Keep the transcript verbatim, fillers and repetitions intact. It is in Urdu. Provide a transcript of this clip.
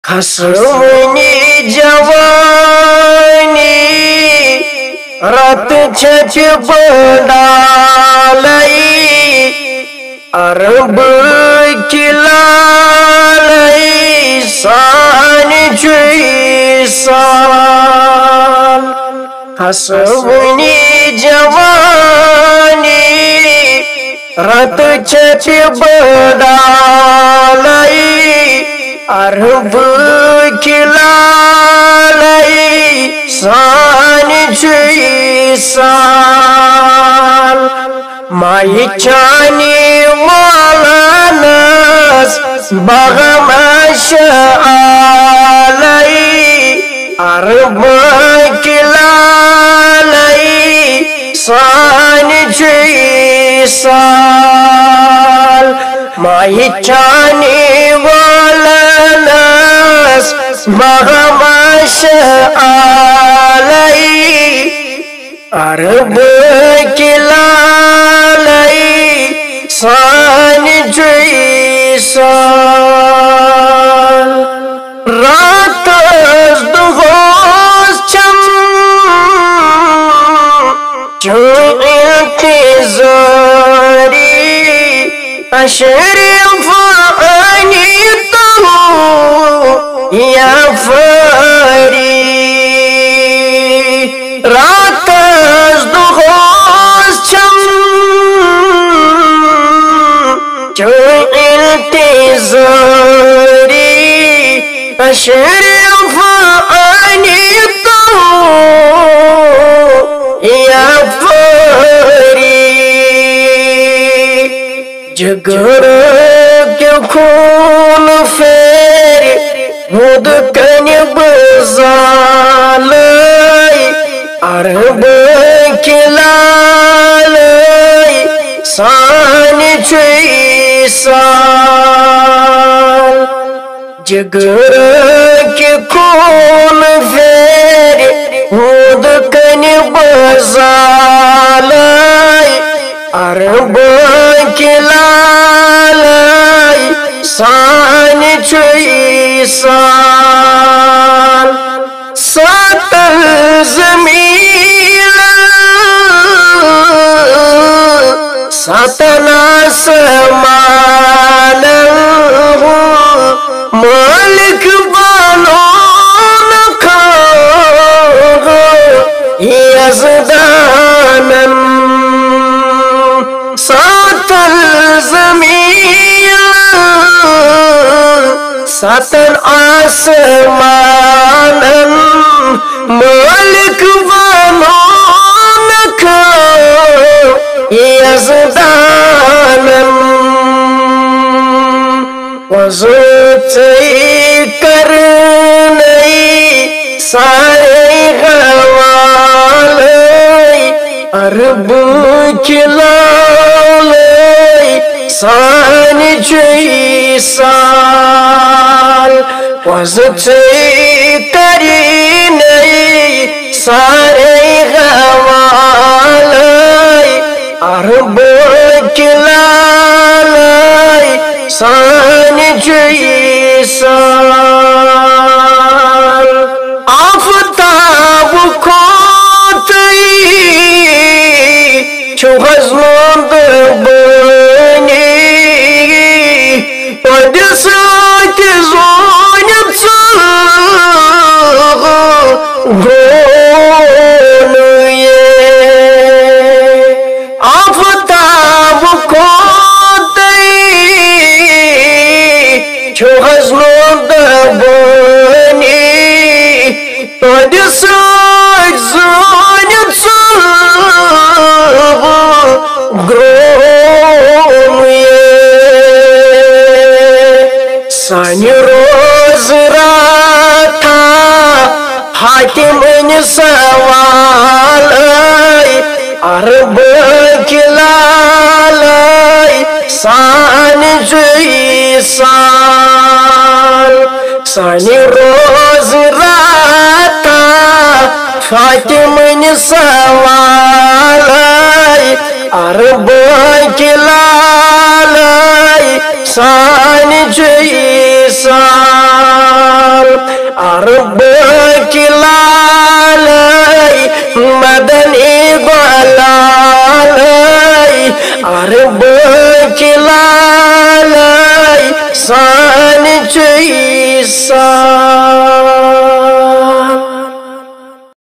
حسونی جوانی رات چھچ بڑالی عرب کلالی سان چوئی سال حسونی جوانی رات چھچ بڑالی عرب کلالی سان چوئی سال مائی چانی مولانس بغمش آلی عرب کلالی سان چوئی سال مائی چانی مولانس بغمش آلی عرب کلالی سان چوئی سال رات از دغوز چم جو انتظاری اشرف عنی تو یا فری رات از دغوز چم جو انتظاری اشرف عنی تو یا فری جگر کے خون فیر خود کنی بزالی عرب کلالی سان چوئی سال جگر کے خون فیر خود کنی بزالی عرب کلالی سان چوئی سال ساتل زمین ساتن آسمان مالک بانو نکھاغ یزدانن ساتل زمین ساتن آسمان مالک بانو نکھاغ یزدانن وزوتی کرنی سارے غوالی عرب کلالی سان چوئی سال وزوتی کرنی سارے غوالی عرب کلالی سان چوئی سال آفتاب کھوتی چھو غزمند بنی پدسات زونت ساغ گونوی آفتاب کھوتی چھو غزمند بنی پدسات زونت ساغ گونوی سانی روز راتا حاکم سوالی عرب کلالی سان چوئی سال سانی روز راتا حاکم سوالی عرب کلالی سان چوئی سال ارے بچ لالائی سان چیسا